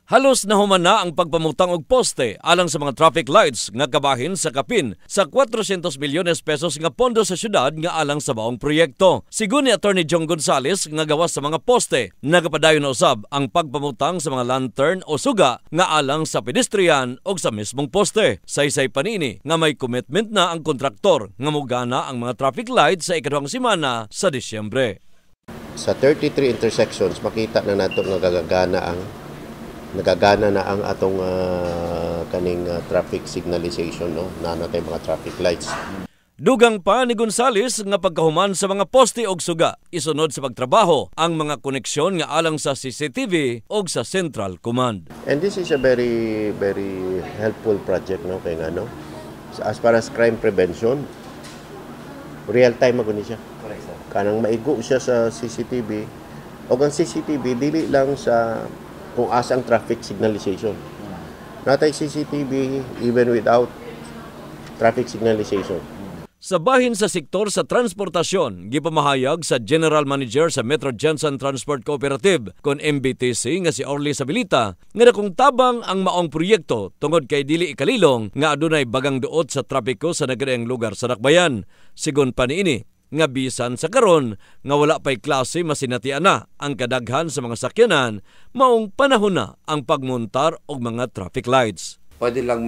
Halos nahuman na ang pagpamutang og poste alang sa mga traffic lights nga kabahin sa kapin sa 400 milyones pesos nga pondo sa syudad nga alang sa baong proyekto. Sigun ni Attorney Jong Gonzales nga gawas sa mga poste, nagapadayon na usab ang pagpamutang sa mga lantern o suga nga alang sa pedestrian o sa mismong poste. Saysay panini nga may commitment na ang kontraktor nga mogana ang mga traffic lights sa ikaduhang semana sa Disyembre. Sa 33 intersections makita na nato nga nagagana na ang atong kaning traffic signalization, no, na natay mga traffic lights. Dugang pa ni Gonzales nga pagkahuman sa mga poste og suga, isunod sa pagtrabaho ang mga koneksyon nga alang sa CCTV og sa Central Command. And this is a very helpful project, no, kay nga, no, as far as crime prevention, real time maguni siya. Kanang maigo siya sa CCTV og ang CCTV dili lang sa kung asang traffic signalization. Natay CCTV even without traffic signalization. Sa bahin sa sektor sa transportasyon, gipamahayag sa General Manager sa Metro Jensen Transport Cooperative kon MBTC nga si Orly Sabilita nga dakong tabang ang maong proyekto tungod kay dili ikalilong nga adunay bagang duot sa trapiko sa nagadaang lugar sa Dakbayan. Sigon pa niini nga bisan sa karon nga wala pay klase masinatian na ang kadaghan sa mga sakyanan, maong panahon na ang pagmontar og mga traffic lights. Pwede lang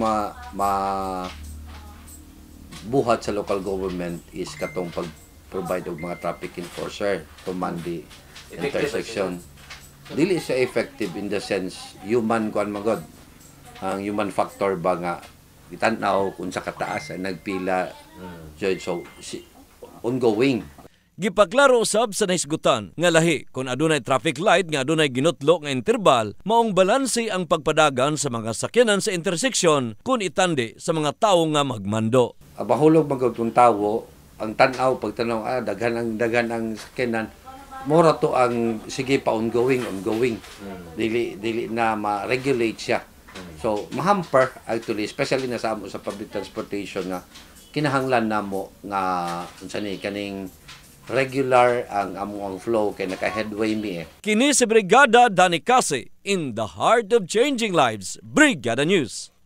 buhat sa local government is katong pag-provide og mga traffic enforcer to man the intersection. Dili siya effective in the sense human kuan magod. Ang human factor ba nga itanaw kung sa kataas ay nagpila so ongoing. Gipaklaro usab sa nahisgutan nga lahi kung adunay traffic light nga adunay ginutlo nga interbal, maong balanse ang pagpadagan sa mga sakyanan sa intersection kung itandi sa mga tawo nga magmando. Mahulog magutong tawo, ang tanaw pagtanaw daghan ang sakyanan, mora to ang sige pa ongoing. Dili na ma-regulate siya. So mahamper actually, especially na sa public transportation nga kinahanglan namo nga unsa ni kaning regular ang among flow kay naka-headway mi. Kini si Brigada Danny Case in the heart of changing lives. Brigada News.